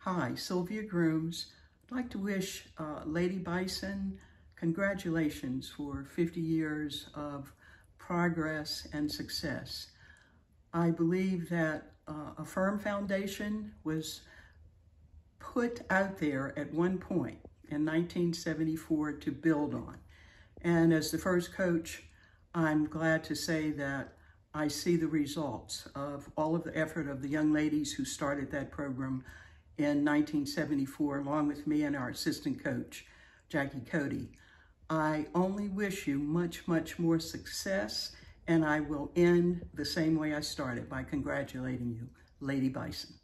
Hi, Sylvia Groomes. I'd like to wish Lady Bison congratulations for 50 years of progress and success. I believe that a firm foundation was put out there at one point in 1974 to build on. And as the first coach, I'm glad to say that I see the results of all of the effort of the young ladies who started that program in 1974, along with me and our assistant coach, Jackie Cody. I only wish you much, much more success, and I will end the same way I started, by congratulating you, Lady Bison.